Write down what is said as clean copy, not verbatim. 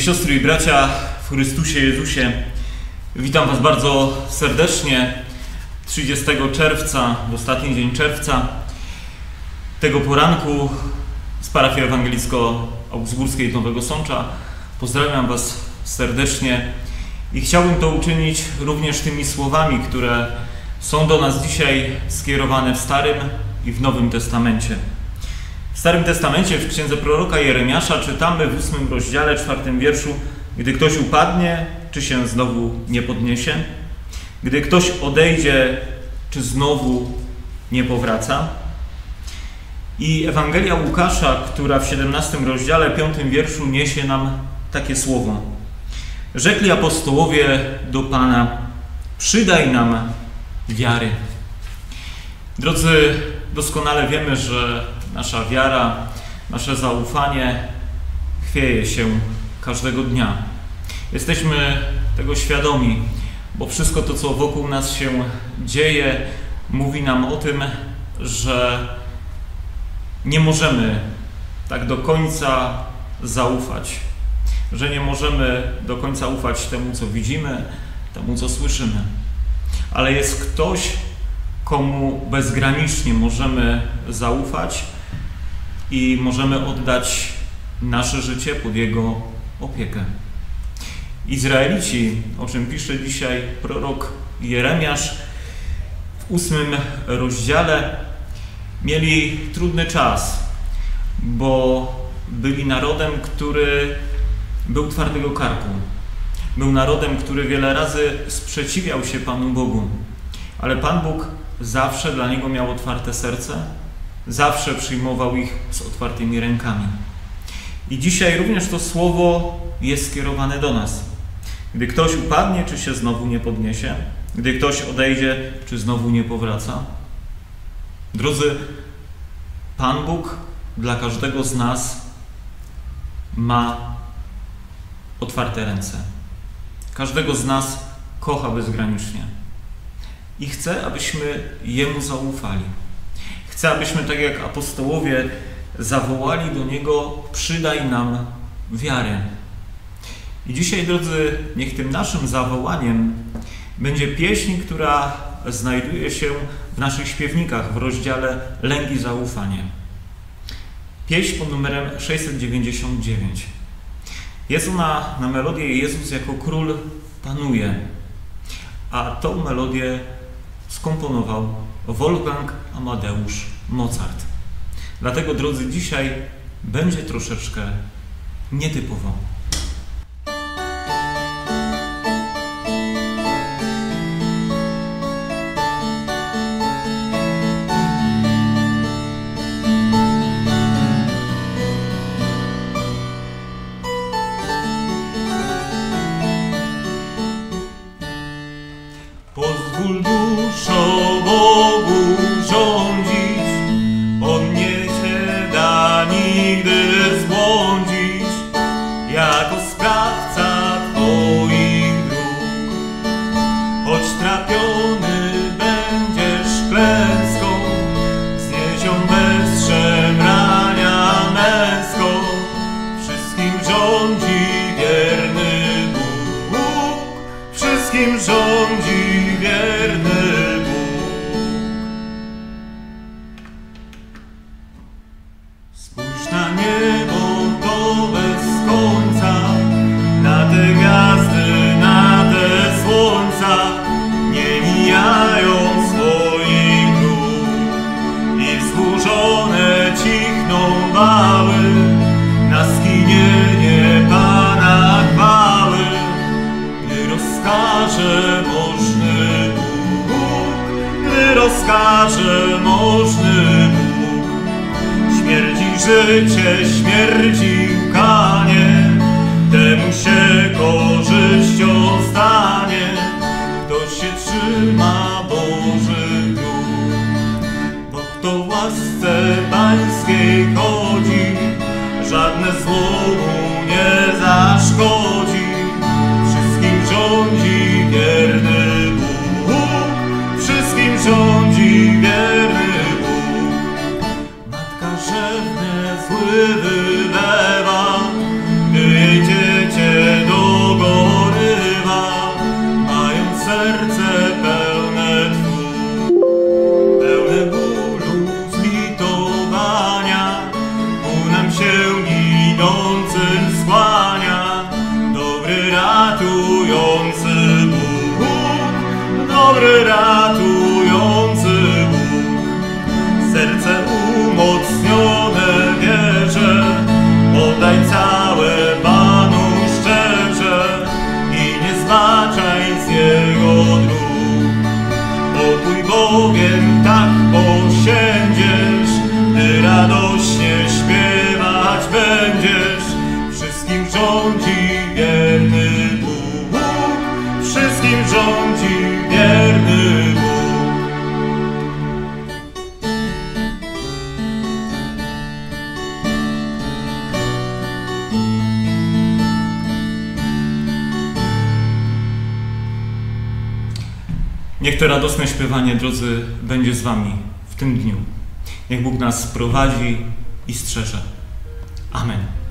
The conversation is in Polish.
Siostry i bracia w Chrystusie Jezusie, witam Was bardzo serdecznie 30 czerwca, w ostatni dzień czerwca, tego poranku z parafii ewangelicko-augsburskiej Nowego Sącza. Pozdrawiam Was serdecznie i chciałbym to uczynić również tymi słowami, które są do nas dzisiaj skierowane w Starym i w Nowym Testamencie. W Starym Testamencie, w księdze proroka Jeremiasza czytamy w 8 rozdziale, 4 wierszu: gdy ktoś upadnie, czy się znowu nie podniesie? Gdy ktoś odejdzie, czy znowu nie powraca? I Ewangelia Łukasza, która w 17 rozdziale, 5 wierszu niesie nam takie słowo: rzekli apostołowie do Pana: przydaj nam wiary. Drodzy, doskonale wiemy, że nasza wiara, nasze zaufanie chwieje się każdego dnia. Jesteśmy tego świadomi, bo wszystko to, co wokół nas się dzieje, mówi nam o tym, że nie możemy tak do końca zaufać, że nie możemy do końca ufać temu, co widzimy, temu, co słyszymy. Ale jest ktoś, komu bezgranicznie możemy zaufać i możemy oddać nasze życie pod Jego opiekę. Izraelici, o czym pisze dzisiaj prorok Jeremiasz w 8 rozdziale, mieli trudny czas, bo byli narodem, który był twardego karku. Był narodem, który wiele razy sprzeciwiał się Panu Bogu, ale Pan Bóg zawsze dla niego miał otwarte serce, zawsze przyjmował ich z otwartymi rękami. I dzisiaj również to słowo jest skierowane do nas. Gdy ktoś upadnie, czy się znowu nie podniesie? Gdy ktoś odejdzie, czy znowu nie powraca? Drodzy, Pan Bóg dla każdego z nas ma otwarte ręce. Każdego z nas kocha bezgranicznie. I chce, abyśmy Jemu zaufali. Chce, abyśmy, tak jak apostołowie, zawołali do Niego: przydaj nam wiarę. I dzisiaj, drodzy, niech tym naszym zawołaniem będzie pieśń, która znajduje się w naszych śpiewnikach w rozdziale Lęk i zaufanie. Pieśń pod numerem 699. Jest ona na melodię Jezus jako Król panuje, a tą melodię skomponował Wolfgang Amadeusz Mozart. Dlatego, drodzy, dzisiaj będzie troszeczkę nietypowo. Pozwól duszo Bogu rządzić, On nie Cię da nigdy zbłądzić, jako sprawca Twoich dróg. Choć trapiony będziesz klęską, znieś ją bez szemrania męską. Wszystkim rządzi wierny Bóg, wszystkim rządzi wierny Bóg. Spójrz na niebo, to bez końca, na te gwiazdy, na te słońca, nie mijają swoich dróg i wzburzone cichną wały na skinienie Pana chwały, gdy rozkaże możny Bóg, gdy rozkaże możny Bóg. Śmierci życie, śmierci łkanie, temu się korzyścią stanie, kto się trzyma Bożych dróg. Bo kto w łasce Pańskiej chodzi, żadne zło mu nie zaszkodzi. Wszystkim rządzi wierny Bóg, wszystkim rządzi wierny Bóg. Matka rzewne zły wylewa, gdy jej dziecię Niech to radosne śpiewanie, drodzy, będzie z wami w tym dniu. Niech Bóg nas prowadzi i strzeże. Amen.